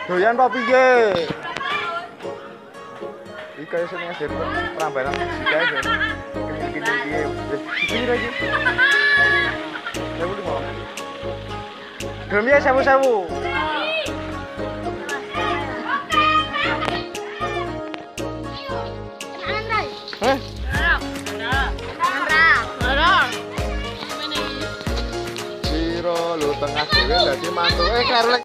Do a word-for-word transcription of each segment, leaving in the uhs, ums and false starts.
Doyan apa piye? Iki kaya seneng S D N Prambanan sika iki. Kene-kene piye? Iki lagi. Sewu lima. Gelem ya sewu-sewu. Hah? Siro lu tengah dhewe dadi mantuke karek.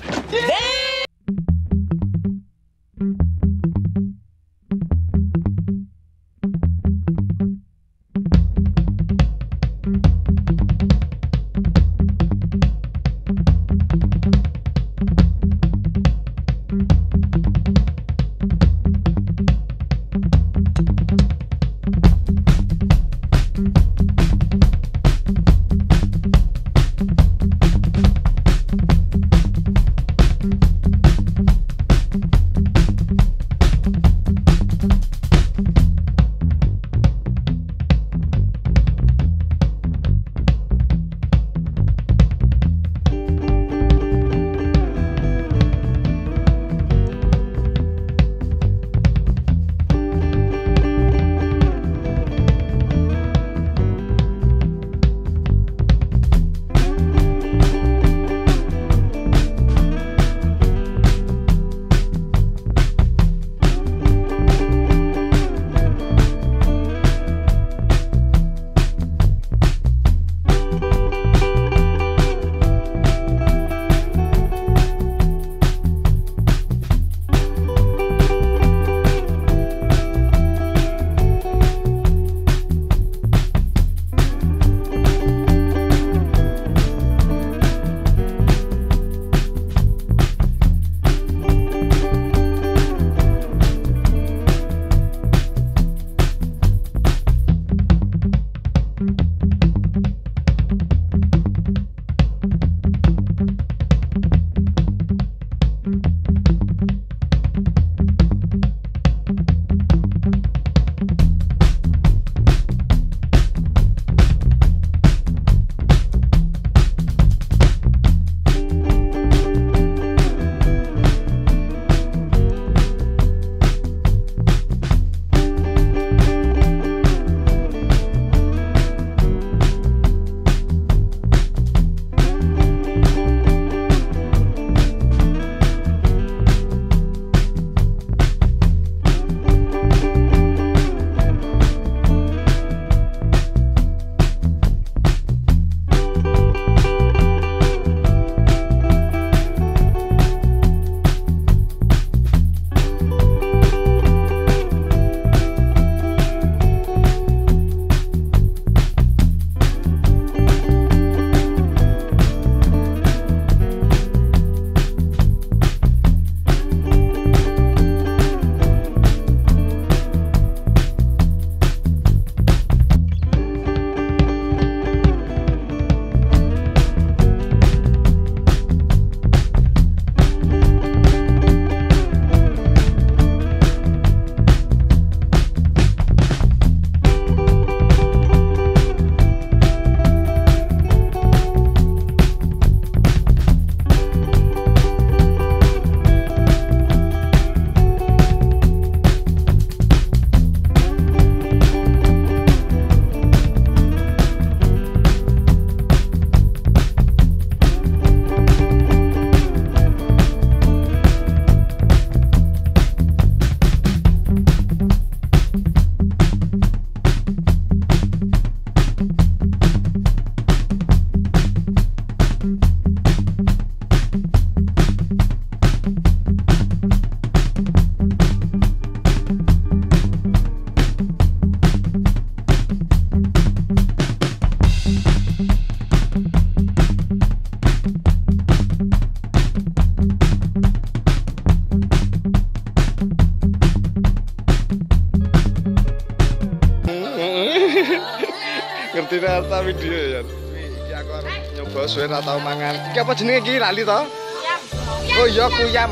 Ngerti rata video ya. Iki aku arep nyoba suwe ra tau mangan. Iki apa jenenge iki lali to? Kuyam. Oh iya kuyam.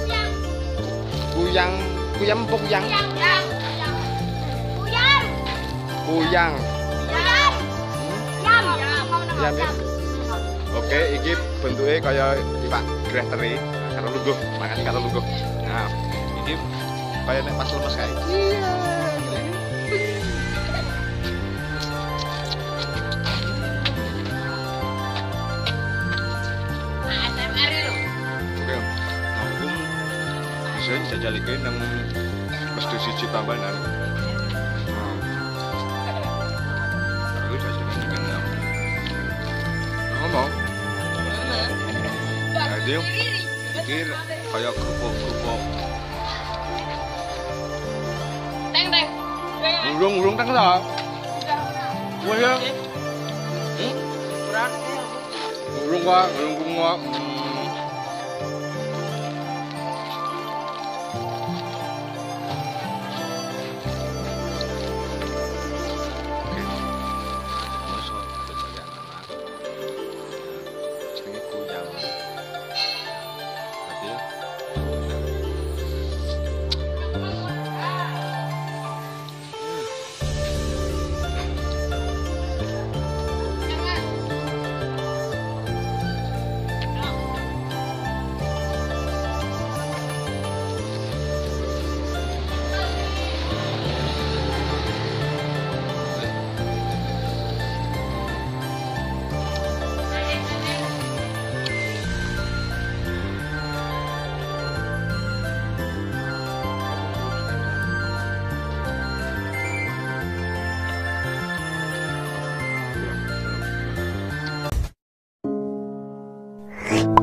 Kuyang, kuyam apa kuyang? Kuyang. Kuyang. Kuyang. Kuyang. Yam. Yam. Oke, iki bentuke kaya iwak greh teri. karo lungguh, mangane karo lungguh. Nah, iki kaya nek pas lemes kae. Iya. Oke, aku bisa jajal iki nang S D N Prambanan. Aku jajal iki nang ngomong. Jadi, pikir kayak kerupuk-kerupuk. Teng teng. Urung-urung teng ta? Wah ya. Kurang. Urung Pak, urung kumwa. You